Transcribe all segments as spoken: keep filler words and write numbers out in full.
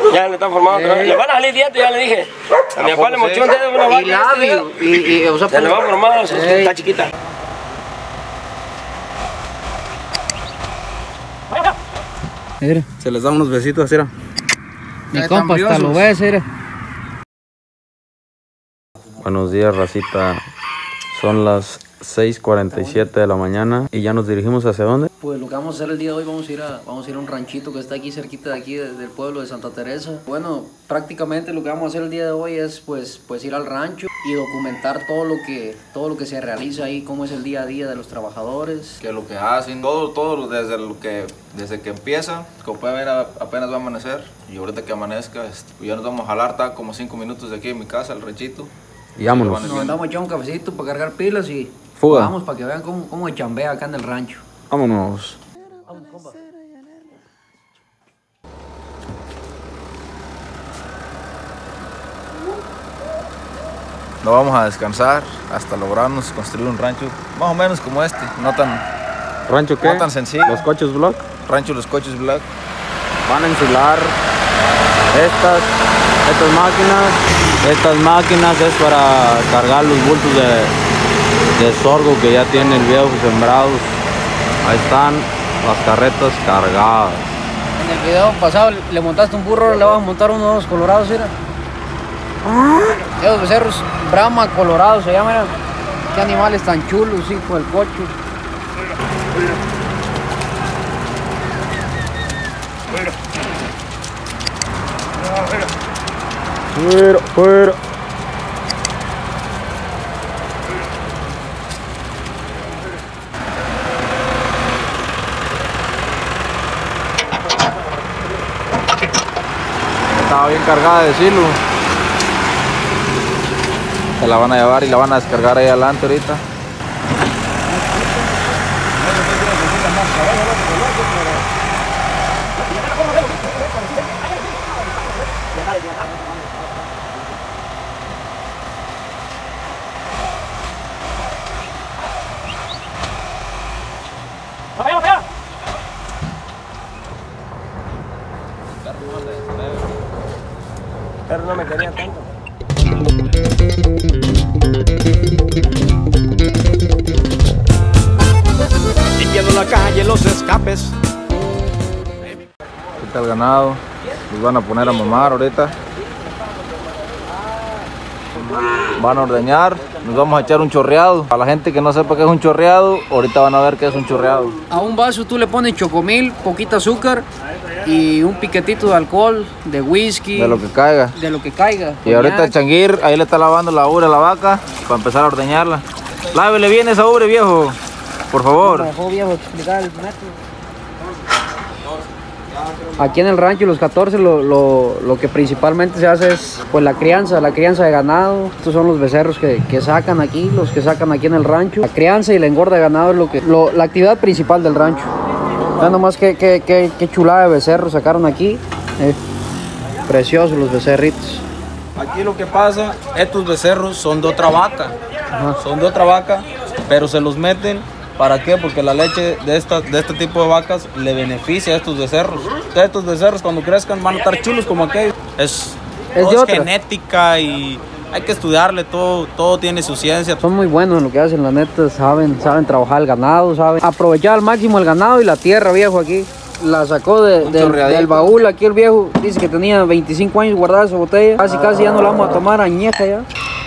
Ya le están formando otra vez. Le van a salir dientes, ya le dije. A mi papá le mochó un dedo de una vaca. Y labio. Y, y, o sea, se le va a formar, está chiquita. Mira. Se les da unos besitos así, era. Mi compa hasta lo ves, mira. Buenos días, racita. Son las seis cuarenta y siete de la mañana y ya nos dirigimos hacia dónde. Pues lo que vamos a hacer el día de hoy, vamos a ir a, vamos a, ir a un ranchito que está aquí cerquita de aquí, de, del pueblo de Santa Teresa. Bueno, prácticamente lo que vamos a hacer el día de hoy es pues, pues ir al rancho y documentar todo lo que todo lo que se realiza ahí, cómo es el día a día de los trabajadores. Que lo que hacen, todo, todo desde lo que desde que empieza, como pueden ver apenas va a amanecer y ahorita que amanezca este, pues ya nos vamos a jalar, está como cinco minutos de aquí en mi casa, el ranchito. Y vámonos. Nos andamos a echar un cafecito para cargar pilas y fuga. Vamos para que vean cómo, cómo chambea acá en el rancho. Vámonos. No vamos a descansar hasta lograrnos construir un rancho más o menos como este, no tan, ¿Rancho qué? no tan sencillo. Los coches Block. Rancho Los Coches Black. Van a ensilar estas, estas máquinas. Estas máquinas es para cargar los bultos de, de sorgo que ya tiene el viejo sembrados. Ahí están las carretas cargadas. En el video pasado le montaste un burro, le vas a montar unos colorados, mira. Esos becerros Brahma colorados se llaman. Qué animales tan chulos, hijo del cocho. Fuera, fuera. Estaba bien cargada de silo. Se la van a llevar y la van a descargar ahí adelante ahorita. Pero no me quería tanto. Limpiando la calle, los escapes. Aquí está el ganado. Los van a poner a mamar ahorita. Van a ordeñar. Nos vamos a echar un chorreado. Para la gente que no sepa qué es un chorreado, ahorita van a ver qué es un chorreado. A un vaso tú le pones chocomil, poquita azúcar y un piquetito de alcohol, de whisky. De lo que caiga. De lo que caiga. Y ahorita el changuir, ahí le está lavando la ubre a la vaca para empezar a ordeñarla. Lávele bien esa ubre, viejo. Por favor. Viejo, explicar el método. Aquí en el rancho Los catorce lo, lo, lo que principalmente se hace es pues la crianza, la crianza de ganado. Estos son los becerros que, que sacan aquí, los que sacan aquí en el rancho. La crianza y la engorda de ganado es lo que, lo, la actividad principal del rancho. Vean nomás qué, qué, qué, qué chulada de becerros sacaron aquí. Eh, preciosos los becerritos. Aquí lo que pasa, estos becerros son de otra vaca. Ajá. Son de otra vaca, pero se los meten. ¿Para qué? Porque la leche de, esta, de este tipo de vacas le beneficia a estos becerros. Entonces, estos becerros cuando crezcan van a estar chulos como aquellos. Es, Es de es otra. genética y hay que estudiarle, todo, todo tiene su ciencia. Son muy buenos en lo que hacen, la neta, saben, saben trabajar el ganado, saben aprovechar al máximo el ganado y la tierra, viejo, aquí. La sacó de, de, del baúl, aquí el viejo dice que tenía veinticinco años guardada esa botella. Casi, casi ya no la vamos a tomar, añeja ya.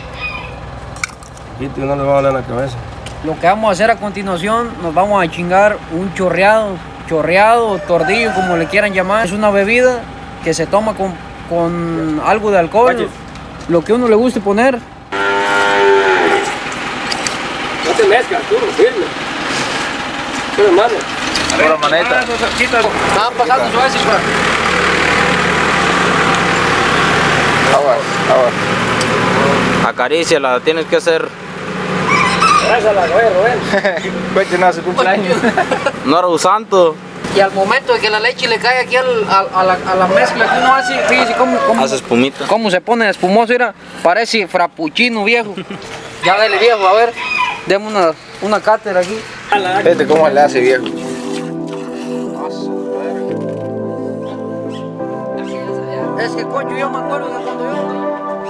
Y no le va a doler la cabeza. Lo que vamos a hacer a continuación, nos vamos a chingar un chorreado, chorreado, tordillo, como le quieran llamar. Es una bebida que se toma con, con algo de alcohol, Oye. lo que uno le guste poner. No te mezclas, tú, firme. Tú, hermano. Pura maneta. Estaban pasando suaves, pues. Agua, agua. Acaríciala, tienes que hacer. Gracias a la Rubén. Cuente nada su cumpleaños. No era un santo. Y al momento de que la leche le cae aquí al, a, a, la, a la mezcla que uno hace, fíjese cómo, cómo, Hace espumita. cómo se pone espumoso, mira, parece frappuccino viejo. Ya dale viejo, a ver, deme una, una cátedra aquí. Fíjate cómo le hace, viejo. Es que coño, yo me acuerdo de cuando yo...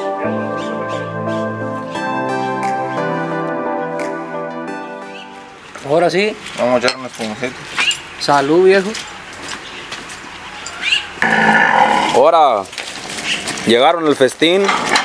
Ahora sí. Vamos a echar unos espumoncitos. Salud, viejo. Ahora llegaron el festín.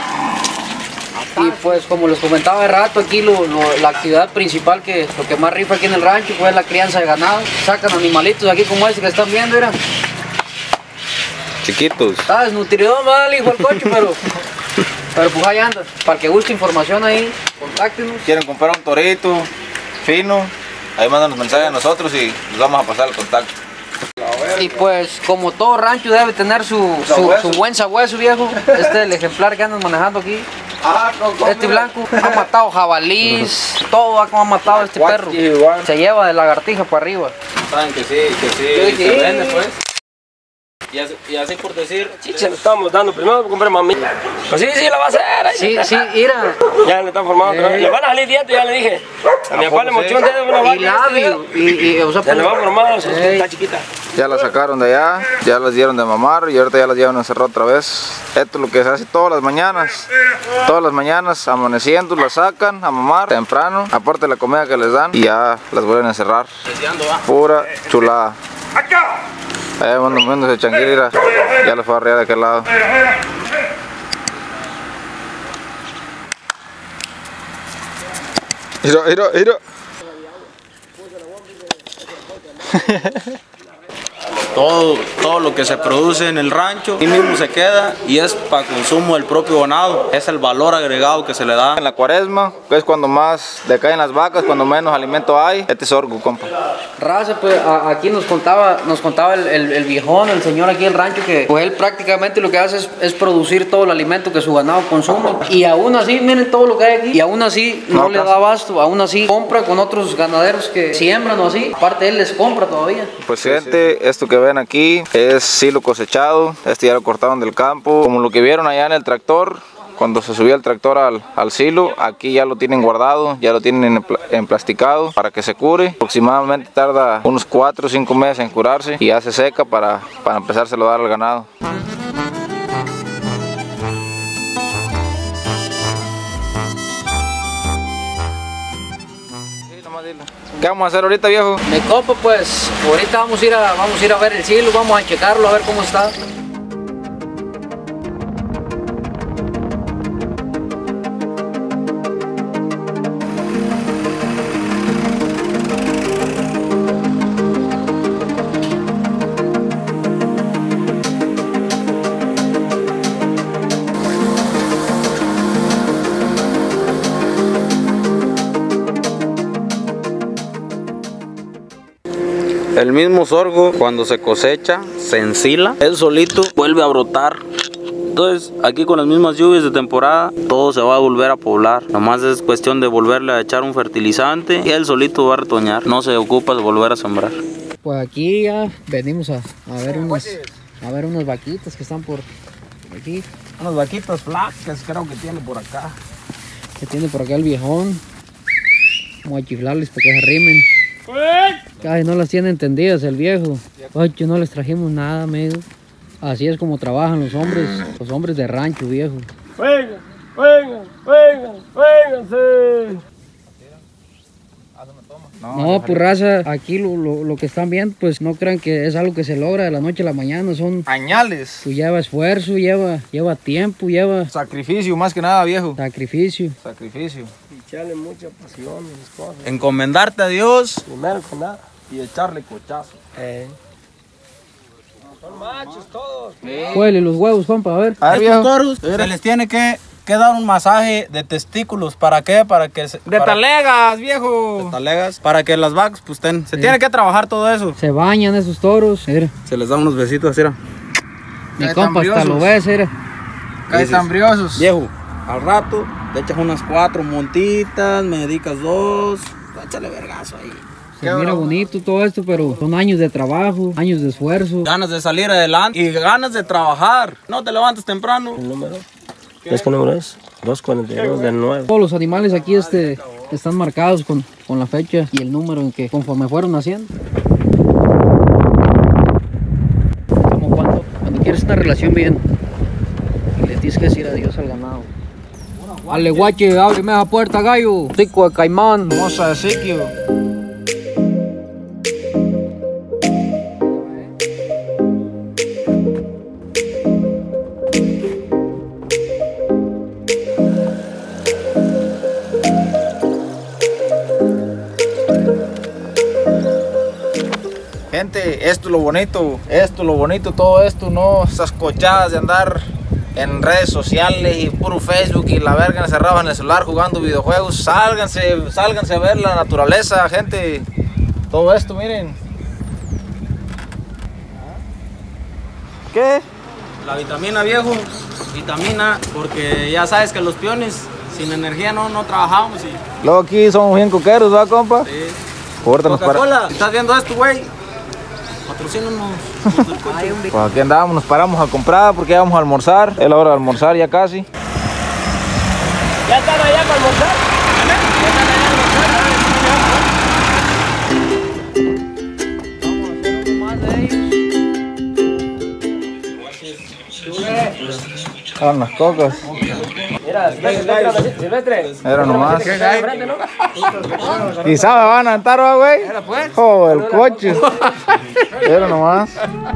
Y pues como les comentaba de rato, aquí lo, lo- la actividad principal, que lo que más rifa aquí en el rancho, pues es la crianza de ganado. Sacan animalitos aquí como este que están viendo, mira. Chiquitos. Está desnutrido mal, hijo del coche, pero... Pero pues ahí anda. Para el que guste información ahí, contáctenos. Quieren comprar un torito fino, ahí mandan los mensajes a nosotros y les vamos a pasar el contacto. Y pues como todo rancho debe tener su, su, su buen sabueso, viejo. Este es el ejemplar que andan manejando aquí. Este blanco ha matado jabalís, todo ha matado este perro. Se lleva de lagartija para arriba. Saben que sí, que sí, Yo dije, se vende pues. Y así, y así por decir, Sí, se lo estamos dando primero para comprar mami. Pues sí, sí, la va a hacer. ahí Sí, está. sí, mira. Ya le están formando. Eh. Le van a salir dientes, ya le dije. A mi papá le mochó un dedo una vaca. Y labio. Y, y, o sea, Se le va a formar, o sea, Ey. está chiquita. Ya las sacaron de allá, ya las dieron de mamar y ahorita ya las llevan a encerrar otra vez. Esto es lo que se hace todas las mañanas. Todas las mañanas amaneciendo las sacan a mamar temprano, aparte de la comida que les dan y ya las vuelven a encerrar. Pura chulada. Ahí vamos viendo ese changuirira, ya lo fue a arriar de aquel lado. Mira, mira, mira. todo, todo lo que se produce en el rancho, ahí mismo se queda y es para consumo del propio ganado. Es el valor agregado que se le da. En la cuaresma, que es cuando más decaen las vacas, cuando menos alimento hay, este es sorgo, compa. Raza, pues a- aquí nos contaba, nos contaba el, el, el viejón, el señor aquí del rancho, que pues él prácticamente lo que hace es, es producir todo el alimento que su ganado consume. Y aún así, miren todo lo que hay aquí, y aún así no, No, le casi. da abasto, aún así compra con otros ganaderos que siembran o así. Aparte él les compra todavía. Pues gente, esto que ven aquí es silo cosechado, este ya lo cortaron del campo, como lo que vieron allá en el tractor. Cuando se subía el tractor al, al silo, aquí ya lo tienen guardado, ya lo tienen empla- emplasticado para que se cure. Aproximadamente tarda unos cuatro o cinco meses en curarse y ya se seca para, para empezárselo a dar al ganado. ¿Qué vamos a hacer ahorita, viejo? Me copo, pues ahorita vamos a ir a, vamos a ir a ver el silo, vamos a checarlo, a ver cómo está. El mismo sorgo, cuando se cosecha, se ensila, él solito vuelve a brotar. Entonces, aquí con las mismas lluvias de temporada, todo se va a volver a poblar. Nomás es cuestión de volverle a echar un fertilizante y él solito va a retoñar. No se ocupa de volver a sembrar. Pues aquí ya venimos a, a ver unos, a ver unas vaquitas que están por aquí. Unas vaquitas flacas creo que tiene por acá. Que tiene por acá el viejón. Vamos a chiflarles para que se arrimen. Ay, no las tiene entendidas el viejo. Ay, yo no les trajimos nada, amigo. Así es como trabajan los hombres, los hombres de rancho, viejo. Vengan, vengan, vengan, vénganse. No, pues raza, aquí lo, lo, lo que están viendo, pues no crean que es algo que se logra de la noche a la mañana. Son, Añales. pues lleva esfuerzo, lleva, lleva tiempo, lleva Sacrificio más que nada, viejo. sacrificio. Sacrificio. Echarle mucha pasión a las cosas. Encomendarte a Dios. Primero con nada. Y echarle cochazo. Eh. Son machos todos. Huele los huevos, compa, a ver. A ver, Estos viejo. toros se les tiene que, que dar un masaje de testículos. ¿Para qué? Para que se, De para- talegas, viejo. de talegas, para que las vacas pues estén. Se tiene que trabajar todo eso. Se bañan esos toros. Mira, Se les da unos besitos, mira. mi Qué compa hasta tan lo ves, mira. Cae tan briosos. Viejo, al rato te echas unas cuatro montitas, me dedicas dos, échale vergazo ahí. Se mira bonito todo esto, pero son años de trabajo, años de esfuerzo. Ganas de salir adelante y ganas de trabajar. No te levantes temprano. El número. ¿Es qué número es? dos cuarenta y dos del nueve. Todos los animales aquí este, están marcados con, con la fecha y el número en que conforme fueron naciendo. Como cuando, cuando quieres una relación bien, Así es que decir adiós al ganado. Dale, guache, ábreme esa puerta, gallo. Tico de caimán. Moza de Siquio. Gente, esto es lo bonito, esto es lo bonito, todo esto, no esas cochadas de andar en redes sociales y puro Facebook y la verga encerrados en el celular jugando videojuegos. Sálganse, sálganse a ver la naturaleza, gente. Todo esto, miren. ¿Qué? La vitamina, viejo, vitamina, porque ya sabes que los peones sin energía no, no trabajamos y... Luego aquí somos bien coqueros, ¿verdad, compa? Sí. Ahorita nos para... Coca-Cola, ¿estás viendo esto, güey? Patrocínanos. Pues aquí andamos, nos paramos a comprar porque ya vamos a almorzar. Es la hora de almorzar ya casi. ¿Ya están allá para almorzar? Eran las cocas. Mira, Silvestre, Silvestre. Era nomás. Quizá me van a aventar, ¿va, güey? Era pues. Oh, el coche. Era nomás.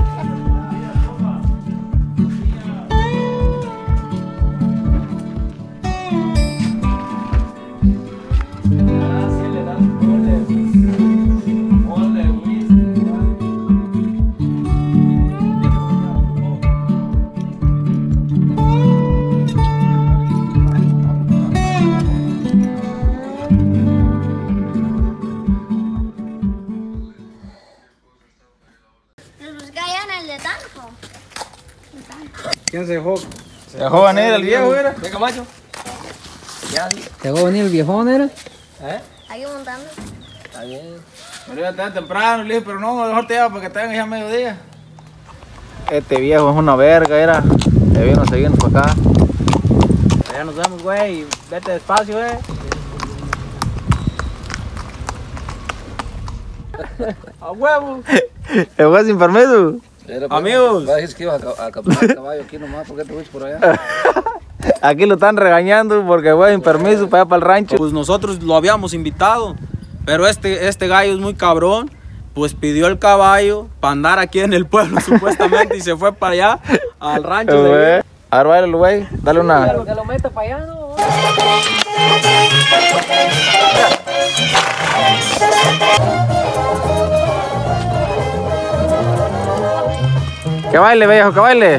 ¿Quién se dejó? Se dejó venir el viejo, era. Venga, macho. ¿Se dejó venir el viejón, era? ¿Eh? Aquí montando. Está bien. Me iba a estar temprano, le dije, pero no, mejor te llevo para que te vengas ya a mediodía. Este viejo es una verga, era. Te vino a seguirnos para acá. Ya nos vemos, güey, vete despacio, eh. A huevo. ¿Te fue sin permiso? Amigos. Dijiste que ibas a capturar el caballo aquí nomás, ¿por qué te fuiste por allá? Aquí lo están regañando porque fue sin permiso para allá para el rancho. Pues nosotros lo habíamos invitado, pero este, este gallo es muy cabrón, pues pidió el caballo para andar aquí en el pueblo supuestamente y se fue para allá al rancho. Güey. De... A ver, báilalo, güey. Dale una. Que lo meta para allá, ¿no? Que baile, viejo, que baile.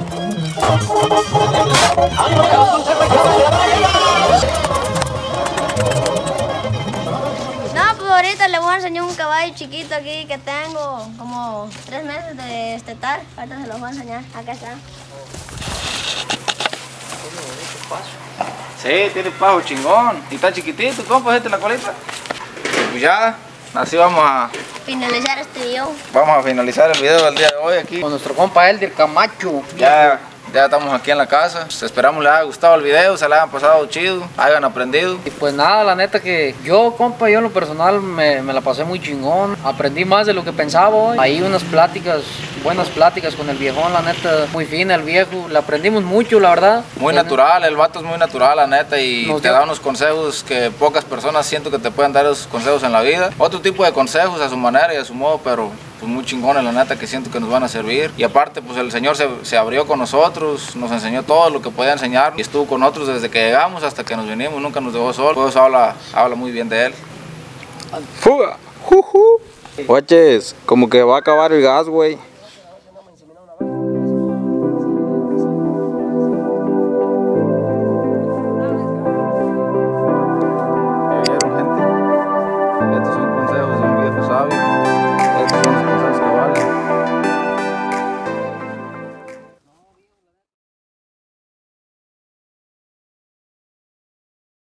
No, pues ahorita le voy a enseñar un caballo chiquito aquí que tengo como tres meses de destetar. Ahorita se los voy a enseñar. Acá está. Sí, tiene pajo chingón. Y está chiquitito, compa, este la colita. Pues ya, así vamos a, Finalizar este video. vamos a finalizar el video del día de hoy aquí. Con nuestro compa Elder Camacho. Ya, ya estamos aquí en la casa. Pues esperamos les haya gustado el video, se les hayan pasado chido, hayan aprendido. Y pues nada, la neta que yo, compa, yo en lo personal me, me la pasé muy chingón. Aprendí más de lo que pensaba hoy. Ahí unas pláticas, buenas pláticas con el viejón, la neta, muy fina el viejo. Le aprendimos mucho, la verdad. Muy Tiene- natural, el vato es muy natural, la neta, y Nos te dio- da unos consejos que pocas personas siento que te pueden dar esos consejos en la vida. Otro tipo de consejos a su manera y a su modo, pero pues muy chingones, la neta, que siento que nos van a servir. Y aparte, pues el Señor se, se abrió con nosotros, nos enseñó todo lo que podía enseñar y estuvo con nosotros desde que llegamos hasta que nos vinimos, nunca nos dejó solos. Pues habla, habla muy bien de él. Fuga. Juju. Guaches, como que va a acabar el gas, güey.